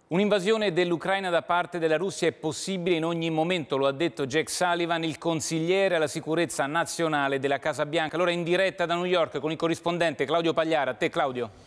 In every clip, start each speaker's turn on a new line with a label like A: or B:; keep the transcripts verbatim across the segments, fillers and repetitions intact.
A: Un'invasione dell'Ucraina da parte della Russia è possibile in ogni momento, lo ha detto Jake Sullivan, il consigliere alla sicurezza nazionale della Casa Bianca. Allora in diretta da New York con il corrispondente Claudio Pagliara. A te Claudio.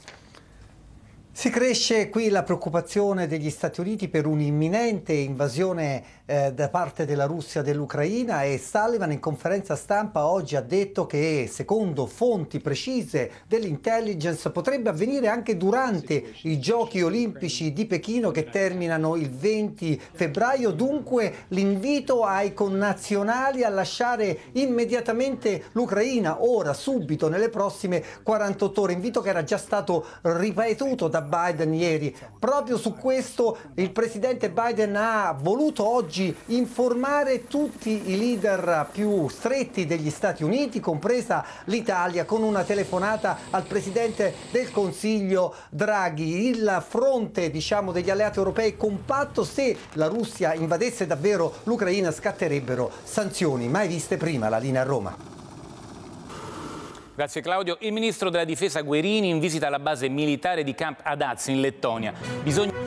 B: Si cresce qui la preoccupazione degli Stati Uniti per un'imminente invasione eh, da parte della Russia dell'Ucraina e Sullivan in conferenza stampa oggi ha detto che secondo fonti precise dell'intelligence potrebbe avvenire anche durante i Giochi Olimpici di Pechino che terminano il venti febbraio. Dunque l'invito ai connazionali a lasciare immediatamente l'Ucraina, ora, subito, nelle prossime quarantotto ore. Invito che era già stato ripetuto da Biden ieri. Proprio su questo il presidente Biden ha voluto oggi informare tutti i leader più stretti degli Stati Uniti, compresa l'Italia, con una telefonata al presidente del Consiglio Draghi. Il fronte, diciamo, degli alleati europei compatto. Se la Russia invadesse davvero l'Ucraina scatterebbero sanzioni mai viste prima. La linea a Roma.
A: Grazie Claudio. Il ministro della Difesa Guerini in visita alla base militare di Camp Adaz in Lettonia. Bisogna